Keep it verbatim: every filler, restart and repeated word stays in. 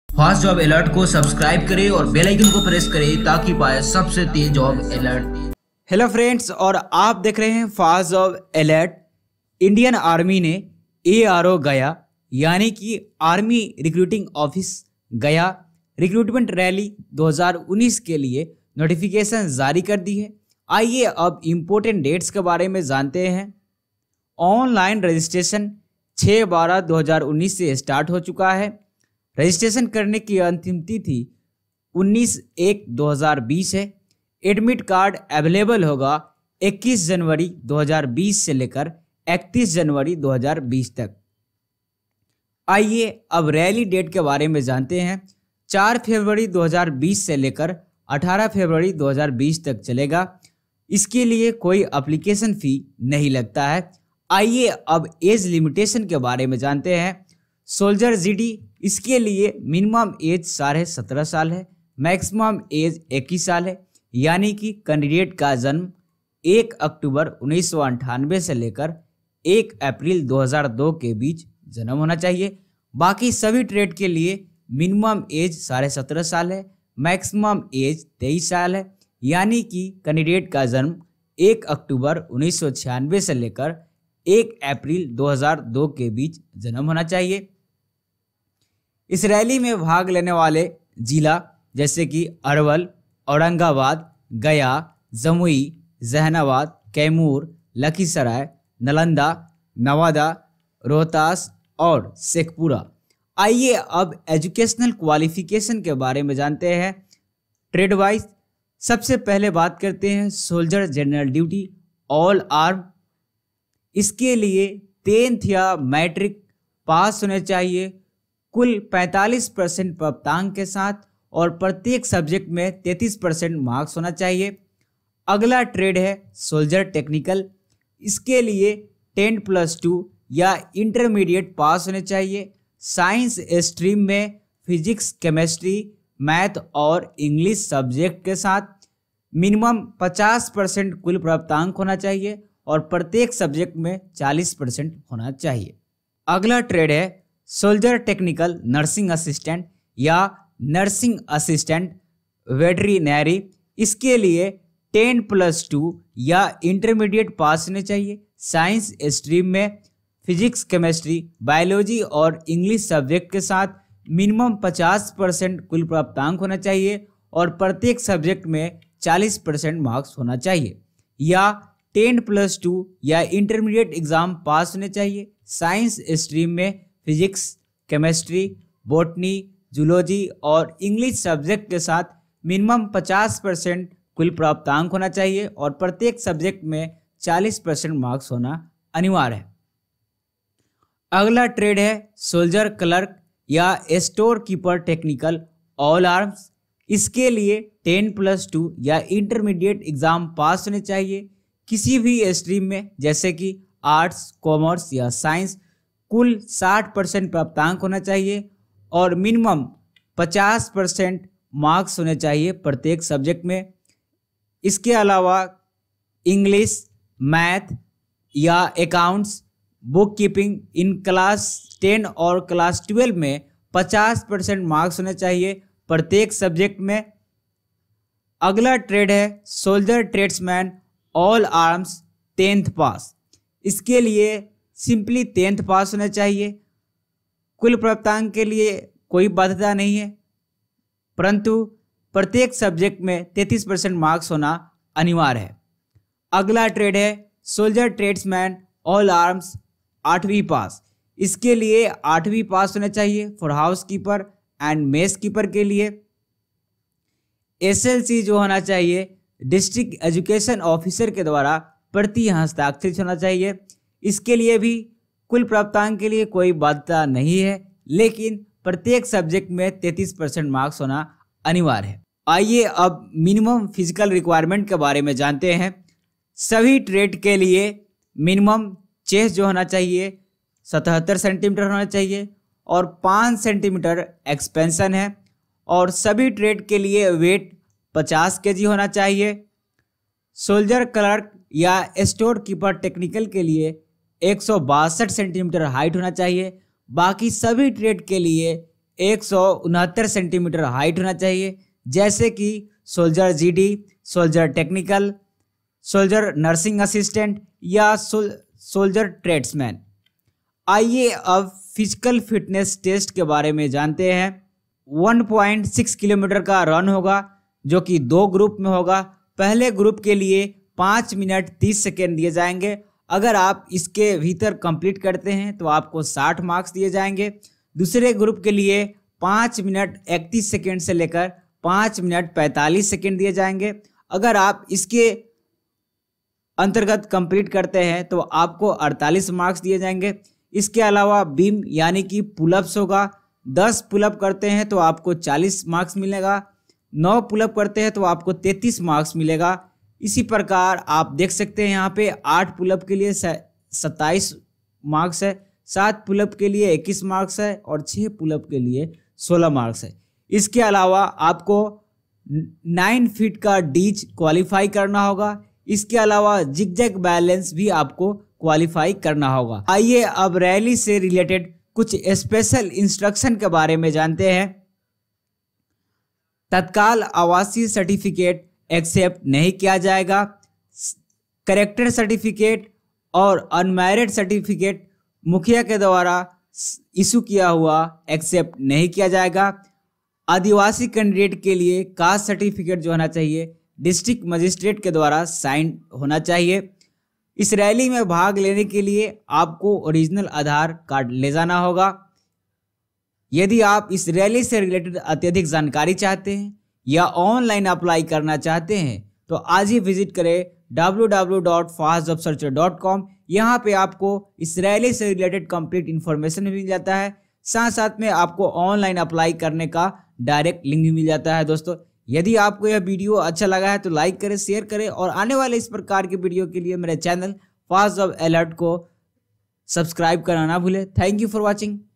Fast job alert को subscribe करें और बेल आइकन को प्रेस करें ताकि पाए सबसे तेज जॉब अलर्ट। हेलो फ्रेंड्स, और आप देख रहे हैं fast job alert. Indian army ने ए आर ओ गया यानी कि आर्मी रिक्रूटिंग ऑफिस गया रिक्रूटमेंट रैली दो हज़ार उन्नीस के लिए नोटिफिकेशन जारी कर दी है। आइए अब इम्पोर्टेंट डेट्स के बारे में जानते हैं। ऑनलाइन रजिस्ट्रेशन छः बारह दो हज़ार उन्नीस से स्टार्ट हो चुका है। रजिस्ट्रेशन करने की अंतिम तिथि उन्नीस एक दो हज़ार बीस है। एडमिट कार्ड अवेलेबल होगा इक्कीस जनवरी दो हज़ार बीस से लेकर इकतीस जनवरी दो हज़ार बीस तक। आइए अब रैली डेट के बारे में जानते हैं। चार फरवरी दो हज़ार बीस से लेकर अठारह फरवरी दो हज़ार बीस तक चलेगा। इसके लिए कोई एप्लीकेशन फ़ी नहीं लगता है। आइए अब एज लिमिटेशन के बारे में जानते हैं। सोल्जर जीडी, इसके लिए मिनिमम एज साढ़े सत्रह साल है, मैक्सिमम एज इक्कीस साल है, यानी कि कैंडिडेट का जन्म एक अक्टूबर उन्नीस सौ अंठानवे से लेकर एक अप्रैल दो हज़ार दो के बीच जन्म होना चाहिए। बाकी सभी ट्रेड के लिए मिनिमम एज साढ़े सत्रह साल है, मैक्सिमम एज तेईस साल है, यानी कि कैंडिडेट का जन्म एक अक्टूबर उन्नीस सौ छियानवे से लेकर एक अप्रैल दो हज़ार दो के बीच जन्म होना चाहिए। इस रैली में भाग लेने वाले जिला जैसे कि अरवल, औरंगाबाद, गया, जमुई, जहानाबाद, कैमूर, लखीसराय, नालंदा, नवादा, रोहतास और शेखपुरा। आइए अब एजुकेशनल क्वालिफिकेशन के बारे में जानते हैं ट्रेड वाइज। सबसे पहले बात करते हैं soldier general duty all arm. इसके लिए टेंथ या मैट्रिक पास होने चाहिए, कुल पैंतालीस परसेंट प्राप्तांक के साथ, और प्रत्येक सब्जेक्ट में तैंतीस परसेंट मार्क्स होना चाहिए। अगला ट्रेड है सोल्जर टेक्निकल। इसके लिए टेन प्लस टू या इंटरमीडिएट पास होने चाहिए। साइंस स्ट्रीम में फिजिक्स, केमिस्ट्री, मैथ और इंग्लिश सब्जेक्ट के साथ मिनिमम पचास परसेंट कुल प्राप्तांक होना चाहिए और प्रत्येक सब्जेक्ट में चालीस परसेंट होना चाहिए। अगला ट्रेड है सोल्जर टेक्निकल नर्सिंग असिस्टेंट या नर्सिंग असिस्टेंट वेटरिनरी। इसके लिए टेन प्लस टू या इंटरमीडिएट पास होने चाहिए। साइंस स्ट्रीम में फिजिक्स, केमिस्ट्री, बायोलॉजी और इंग्लिश सब्जेक्ट के साथ मिनिमम पचास परसेंट कुल प्राप्तांक होना चाहिए और प्रत्येक सब्जेक्ट में चालीस परसेंट मार्क्स होना चाहिए। या टेन प्लस टू या इंटरमीडिएट एग्जाम पास होने चाहिए। साइंस स्ट्रीम में फिजिक्स, केमिस्ट्री, बॉटनी, जूलॉजी और इंग्लिश सब्जेक्ट के साथ मिनिमम पचास परसेंट कुल प्राप्तांक होना चाहिए और प्रत्येक सब्जेक्ट में चालीस परसेंट मार्क्स होना अनिवार्य है। अगला ट्रेड है सोल्जर क्लर्क या store keeper technical all arms. इसके लिए टेन प्लस टू या इंटरमीडिएट एग्जाम पास होने चाहिए किसी भी स्ट्रीम में जैसे कि आर्ट्स, कॉमर्स या साइंस। कुल साठ परसेंट प्राप्तांक होना चाहिए और मिनिमम पचास परसेंट मार्क्स होने चाहिए प्रत्येक सब्जेक्ट में। इसके अलावा इंग्लिश, मैथ या accounts, book keeping in class ten और क्लास ट्वेल्व में पचास परसेंट मार्क्स होने चाहिए प्रत्येक सब्जेक्ट में। अगला ट्रेड है soldier tradesman all arms tenth pass. इसके लिए सिंपली टेंथ पास होना चाहिए। कुल प्राप्तांक के लिए कोई बाध्यता नहीं है, परंतु प्रत्येक सब्जेक्ट में तैंतीस परसेंट मार्क्स होना अनिवार्य है। अगला ट्रेड है सोल्जर ट्रेड्समैन ऑल आर्म्स आठवीं पास। इसके लिए आठवीं पास होना चाहिए for house keeper and mess keeper के लिए। एसएलसी जो होना चाहिए डिस्ट्रिक्ट एजुकेशन ऑफिसर के द्वारा प्रति हस्ताक्षरित होना चाहिए। इसके लिए भी कुल प्राप्तांक के लिए कोई बाध्यता नहीं है, लेकिन प्रत्येक सब्जेक्ट में तैंतीस परसेंट मार्क्स होना अनिवार्य है। आइए अब मिनिमम फिजिकल रिक्वायरमेंट के बारे में जानते हैं। सभी ट्रेड के लिए मिनिमम चेस्ट जो होना चाहिए सतहत्तर सेंटीमीटर होना चाहिए और पाँच सेंटीमीटर एक्सपेंशन है, और सभी ट्रेड के लिए वेट पचास केजी होना चाहिए। सोल्जर क्लर्क या स्टोर कीपर टेक्निकल के लिए एक सौ बासठ सेंटीमीटर हाइट होना चाहिए। बाकी सभी ट्रेड के लिए एक सौ उनहत्तर सेंटीमीटर हाइट होना चाहिए, जैसे कि soldier GD, soldier technical, soldier nursing assistant या सोल, सोल्जर ट्रेड्समैन। आइए अब फिजिकल फिटनेस टेस्ट के बारे में जानते हैं। एक पॉइंट छह किलोमीटर का रन होगा, जो कि दो ग्रुप में होगा। पहले ग्रुप के लिए पाँच मिनट तीस सेकेंड दिए जाएंगे। अगर आप इसके भीतर कंप्लीट करते हैं तो आपको साठ मार्क्स दिए जाएंगे। दूसरे ग्रुप के लिए पाँच मिनट इकतीस सेकेंड से लेकर पाँच मिनट पैंतालीस सेकेंड दिए जाएंगे। अगर आप इसके अंतर्गत कंप्लीट करते हैं तो आपको अड़तालीस मार्क्स दिए जाएंगे। इसके अलावा बीम यानी कि पुलअप्स होगा। दस पुलअप करते हैं तो आपको चालीस मार्क्स मिलेगा। नौ पुलअप करते हैं तो आपको तैंतीस मार्क्स मिलेगा। इसी प्रकार आप देख सकते हैं यहाँ पे आठ पुलअप के लिए सत्ताईस मार्क्स है, सात पुलअप के लिए इक्कीस मार्क्स है और छः पुलअप के लिए सोलह मार्क्स है। इसके अलावा आपको नाइन फीट का डीच क्वालिफाई करना होगा। इसके अलावा जिगजैग बैलेंस भी आपको क्वालिफाई करना होगा। आइए अब रैली से रिलेटेड कुछ स्पेशल इंस्ट्रक्शन के बारे में जानते हैं। तत्काल आवासीय सर्टिफिकेट एक्सेप्ट नहीं किया जाएगा। करेक्टर सर्टिफिकेट और अनमैरिड सर्टिफिकेट मुखिया के द्वारा इशू किया हुआ एक्सेप्ट नहीं किया जाएगा। आदिवासी कैंडिडेट के लिए कास्ट सर्टिफिकेट जो होना चाहिए डिस्ट्रिक्ट मजिस्ट्रेट के द्वारा साइन होना चाहिए। इस रैली में भाग लेने के लिए आपको ओरिजिनल आधार कार्ड ले जाना होगा। यदि आप इस रैली से रिलेटेड अत्यधिक जानकारी चाहते हैं या ऑनलाइन अप्लाई करना चाहते हैं तो आज ही विजिट करें W W W dot fast job searcher dot com. यहाँ पे आपको इस रैली से रिलेटेड कंप्लीट इन्फॉर्मेशन मिल जाता है। साथ साथ में आपको ऑनलाइन अप्लाई करने का डायरेक्ट लिंक भी मिल जाता है। दोस्तों, यदि आपको यह वीडियो अच्छा लगा है तो लाइक करें, शेयर करें और आने वाले इस प्रकार के वीडियो के लिए मेरे चैनल फास्ट जॉब अलर्ट को सब्सक्राइब करना ना भूलें। Thank you for watching.